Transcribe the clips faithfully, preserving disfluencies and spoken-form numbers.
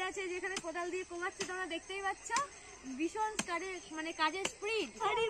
আছে যেখানে কোদাল দিয়ে কোমাচ্ছে তোমরা দেখতেই পাচ্ছ, ভীষণ মানে কাজের স্পিড।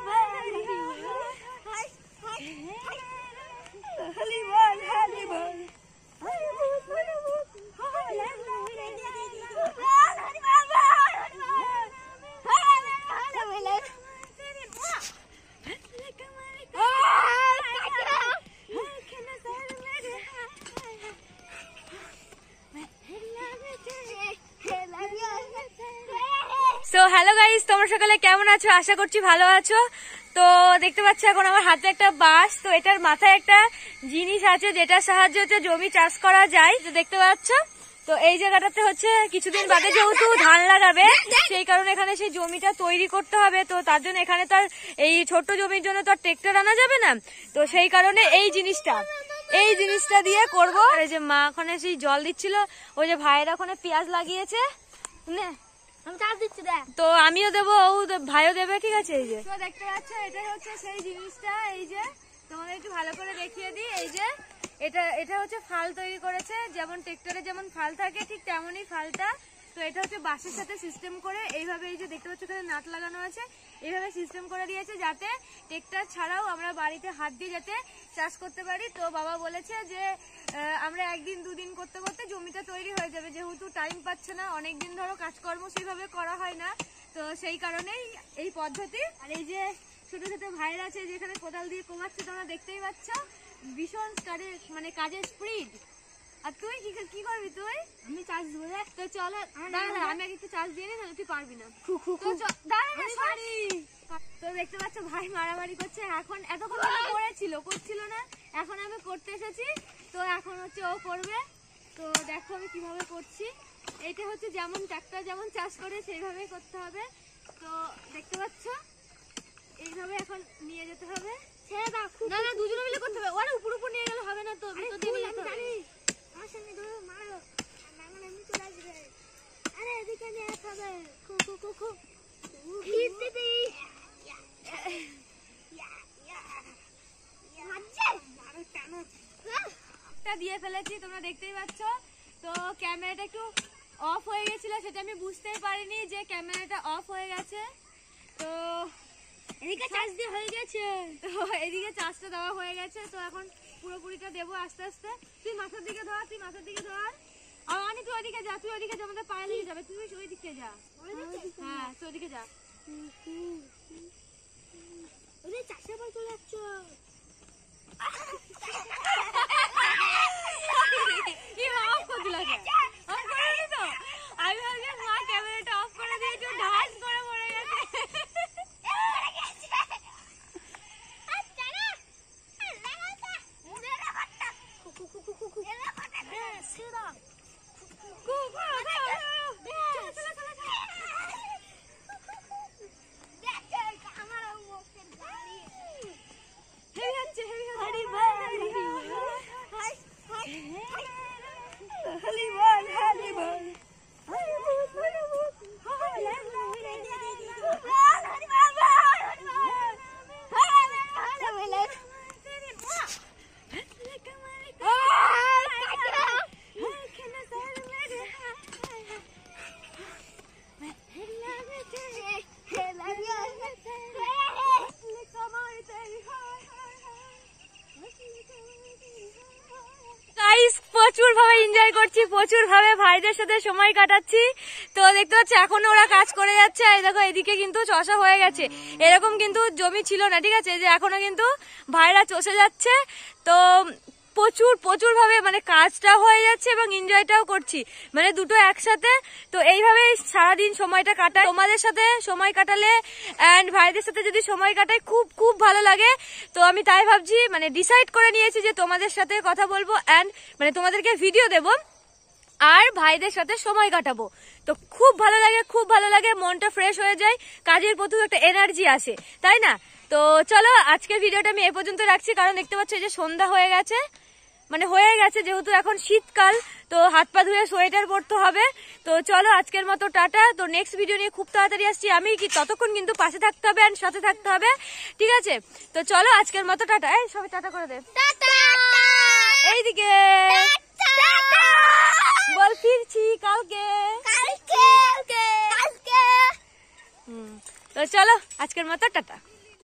তো হ্যালো গাইস, তোমরা সকালে কেমন আছো? আশা করছি ভালো আছো। তো দেখতে পাচ্ছ এখন আমার হাতে একটা বাঁশ, তো এটার মাথায় একটা জিনিস আছে যেটার সাহায্যে হচ্ছে জমি চাষ করা যায়। তো দেখতে পাচ্ছ, তো এই জায়গাটাতে হচ্ছে কিছুদিন বাদে যেহেতু ধান লাগাবে, সেই কারণে এখানে সেই জমিটা তৈরি করতে হবে। তো তার জন্য এখানে তো আর এই ছোট্ট জমির জন্য তো আর ট্রেক্টর আনা যাবে না, তো সেই কারণে এই জিনিসটা এই জিনিসটা দিয়ে করবো। আর এই যে মা ওখানে সেই জল দিচ্ছিল, ওই যে ভাইয়েরা ওখানে পেঁয়াজ লাগিয়েছে, আমি চাষ দিচ্ছি দেখ। তো আমিও দেবো, ও ভাইও দেবে, ঠিক আছে। এই যে দেখতে পাচ্ছ, এটা হচ্ছে সেই জিনিসটা। এই যে তোমাদের একটু ভালো করে দেখিয়ে দিই, এই যে এটা এটা হচ্ছে ফাল তৈরি করেছে, যেমন ট্রেক্টরে যেমন ফাল থাকে ঠিক তেমনই ফালটা। তো এটা হচ্ছে বাঁশের সাথে সিস্টেম করে এইভাবে, এই যে দেখতে পাচ্ছ এখানে নাট লাগানো আছে, এইভাবে সিস্টেম করে দিয়েছে যাতে ট্রেক্টর ছাড়াও আমরা বাড়িতে হাত দিয়ে যাতে চাষ করতে পারি। তো বাবা বলেছে যে আমরা একদিন দুদিন করতে করতে জমিটা তৈরি হয়ে যাবে, যেহেতু টাইম পাচ্ছে না, অনেকদিন ধরো কাজকর্ম সেভাবে করা হয় না, তো সেই কারণেই এই পদ্ধতি। আর এই যে ছোট ছোট ভাইরা আছে যেখানে কোদাল দিয়ে কোমাচ্ছে তোমরা দেখতেই পাচ্ছ, ভীষণ মানে কাজের স্পিড। আর তুই কি কি করবি? তুই আমি চাষ দেবো। তো চলো, আমি আগে একটু চাষ দিয়ে নি, তাহলে তুই পারবি না। তো দেখতে পাচ্ছ ভাই মারামারি করছে। এখন এতক্ষণ করেছিল করছিল না, এখন আমি করতে এসেছি, তো এখন হচ্ছে ও করবে। তো দেখো আমি কিভাবে করছি। এটা হচ্ছে যেমন ট্রাক্টর যেমন চাষ করে সেইভাবেই করতে হবে। তো দেখতে পাচ্ছ এইভাবে এখন নিয়ে যেতে হবে। না না, দুজনে মিলে করতে হবে, ওরা উপর উপর নিয়ে গেলে হবে না, তো ভিতর দিয়ে নিয়ে যেতে হবে। আমার সঙ্গে ধরো মারো, নাঙ্গল এমনি চলে আসবে। আরে এদিকে নিয়ে আসতে হবে। খু খু খু খু হিট দিদি দিয়ে ফেলেছি, তোমরা দেখতেই পাচ্ছ। তো ক্যামেরাটা একটু অফ হয়ে গেছিল, সেটা আমি বুঝতেই পারিনি যে ক্যামেরাটা অফ হয়ে গেছে। তো এদিকে চার্জ দিয়ে হয়ে গেছে, তো এদিকে চার্জটা দেওয়া হয়ে গেছে। তো এখন পুরোপুরিটা দেবো আস্তে আস্তে। তুই মাথার দিকে ধর, তুই মাথার দিকে ধর। আর অনেক তুই ওইদিকে যা, তুই ওইদিকে যা, আমাদের পায়ে লেগে যাবে। তুই ওই দিকে যা, হ্যাঁ তুই ওইদিকে যা। ওই চাষের পর চলে যাচ্ছ। আমি ভাবছি মা ক্যামেরাটা অফ করে দিয়ে একটু ডান্স করে পড়ে গেছে। প্রচুর ভাবে এনজয় করছি, প্রচুর ভাবে ভাইদের সাথে সময় কাটাচ্ছি। তো দেখতে পাচ্ছি এখন ওরা কাজ করে যাচ্ছে। এই দেখো এদিকে কিন্তু চষা হয়ে গেছে, এরকম কিন্তু জমি ছিল না, ঠিক আছে, যে এখনো কিন্তু ভাইরা চষে যাচ্ছে। তো প্রচুর প্রচুর ভাবে মানে কাজটা হয়ে যাচ্ছে এবং এনজয়টাও করছি, মানে দুটো একসাথে। তো এইভাবেই সারাদিন সময়টা কাটাই। তোমাদের সাথে সময় কাটালে অ্যান্ড ভাইদের সাথে যদি সময় কাটাই খুব খুব ভালো লাগে। তো আমি তাই ভাবছি, মানে ডিসাইড করে নিয়েছি যে তোমাদের সাথে কথা বলবো অ্যান্ড মানে তোমাদেরকে ভিডিও দেবো আর ভাইদের সাথে সময় কাটাবো। তো খুব ভালো লাগে, খুব ভালো লাগে, মনটা ফ্রেশ হয়ে যায়, কাজের প্রতি একটা এনার্জি আসে, তাই না? তো চলো আজকের ভিডিওটা আমি এ পর্যন্ত রাখছি, কারণ দেখতে পাচ্ছ যে সন্ধ্যা হয়ে গেছে, মানে হয়ে গেছে, যেহেতু এখন শীতকাল, তো হাত পা ধুয়ে সোয়েটার পরতে হবে। তো চলো আজকের মতো টাটা। তো নেক্সট ভিডিও নিয়ে খুব তাড়াতাড়ি আসছি আমি, কি ততক্ষণ কিন্তু পাশে থাকতে হবে আর সাথে থাকতে হবে, ঠিক আছে? তো চলো আজকের মতো টাটা। এই সবাই টাটা করে দে, এইদিকে বল, ফিরছি কালকে। চলো আজকের মতো টাটা।